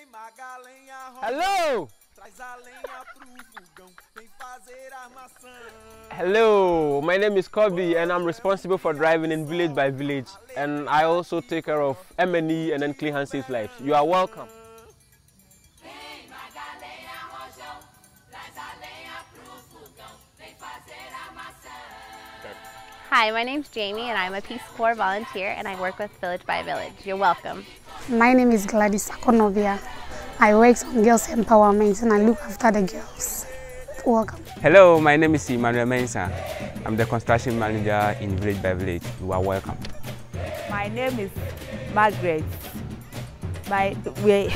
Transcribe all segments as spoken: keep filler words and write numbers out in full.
Hello! Hello, my name is Kobe and I'm responsible for driving in village by village, and I also take care of M and E and then clean hand safe lives. You are welcome. Hi, my name's Jamie and I'm a Peace Corps volunteer and I work with Village by Village. You're welcome. My name is Gladys Akonovia. I work on girls empowerment and I look after the girls. Welcome. Hello, my name is Emmanuel Mensah. I'm the construction manager in Village by Village. You are welcome. My name is Margaret. My wait.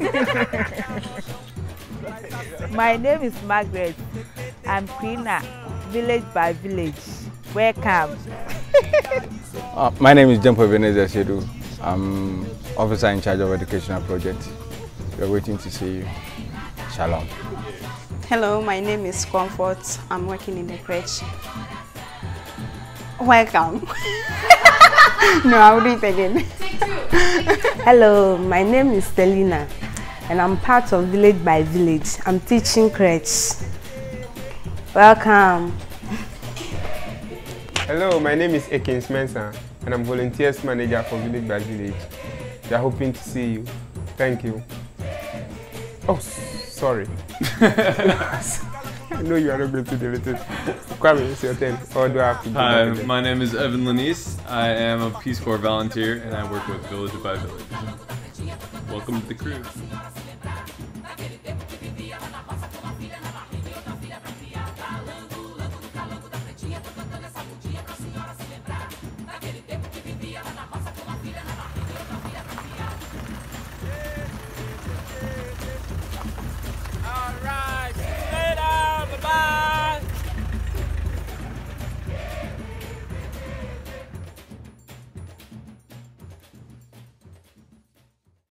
My name is Margaret. I'm Queen Village by Village. Welcome. uh, my name is Jempo Ebenezer Shedu. I'm officer in charge of educational project. We're waiting to see you. Shalom. Hello, my name is Kerfoot. I'm working in the crèche. Welcome. No, I'll do it again. Hello, my name is Selina and I'm part of Village by Village. I'm teaching crèche. Welcome. Hello, my name is Ekins Mensah and I'm volunteers manager for Village by Village. We are hoping to see you. Thank you. Oh, sorry. I know you are not going to delete it. Kwame, it's your turn. Or do I have to do Hi, that again? my name is Evan Lanise. I am a Peace Corps volunteer and I work with Village by Village. Welcome to the crew.